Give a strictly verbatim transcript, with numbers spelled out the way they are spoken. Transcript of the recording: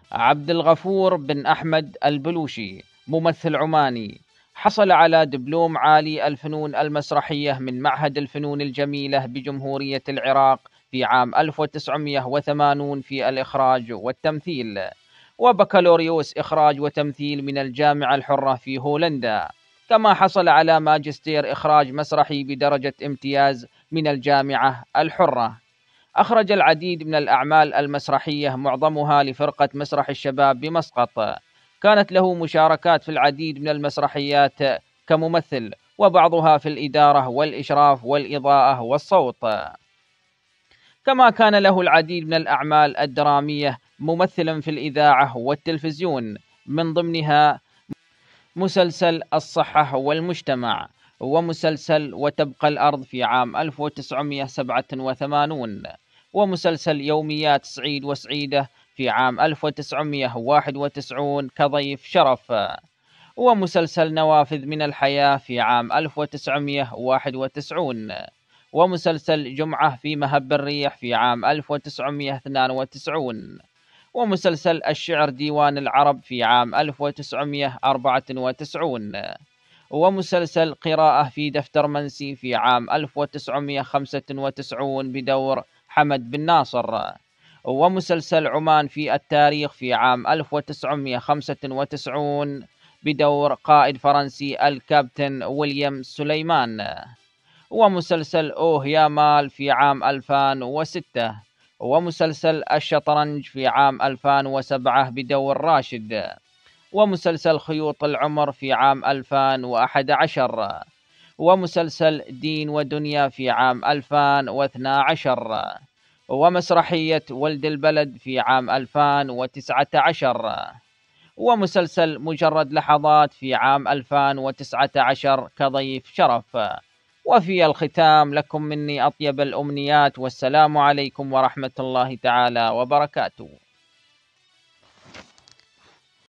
عبد الغفور بن أحمد البلوشي، ممثل عماني، حصل على دبلوم عالي الفنون المسرحية من معهد الفنون الجميلة بجمهورية العراق في عام ألف وتسعمائة وثمانين في الإخراج والتمثيل، وبكالوريوس إخراج وتمثيل من الجامعة الحرة في هولندا، كما حصل على ماجستير إخراج مسرحي بدرجة امتياز من الجامعة الحرة. أخرج العديد من الأعمال المسرحية معظمها لفرقة مسرح الشباب بمسقط، كانت له مشاركات في العديد من المسرحيات كممثل، وبعضها في الإدارة والإشراف والإضاءة والصوت، كما كان له العديد من الأعمال الدرامية ممثلا في الإذاعة والتلفزيون، من ضمنها مسلسل الصحة والمجتمع، ومسلسل وتبقى الأرض في عام ألف وتسعمائة وسبعة وثمانين، ومسلسل يوميات سعيد وسعيدة في عام ألف وتسعمائة وواحد وتسعين كضيف شرف، ومسلسل نوافذ من الحياة في عام ألف وتسعمائة وواحد وتسعين، ومسلسل جمعة في مهب الريح في عام ألف وتسعمائة واثنين وتسعين، ومسلسل الشعر ديوان العرب في عام ألف وتسعمائة وأربعة وتسعين، ومسلسل قراءة في دفتر منسي في عام ألف وتسعمائة وخمسة وتسعين بدور حمد بن ناصر، ومسلسل عمان في التاريخ في عام ألف وتسعمائة وخمسة وتسعين بدور قائد فرنسي الكابتن ويليام سليمان، ومسلسل أوه يا مال في عام ألفين وستة، ومسلسل الشطرنج في عام ألفين وسبعة بدور راشد، ومسلسل خيوط العمر في عام ألفين وأحد عشر، ومسلسل دين ودنيا في عام ألفين واثني عشر، ومسرحية ولد البلد في عام ألفين وتسعة عشر، ومسلسل مجرد لحظات في عام ألفين وتسعة عشر كضيف شرف. وفي الختام لكم مني أطيب الأمنيات، والسلام عليكم ورحمة الله تعالى وبركاته.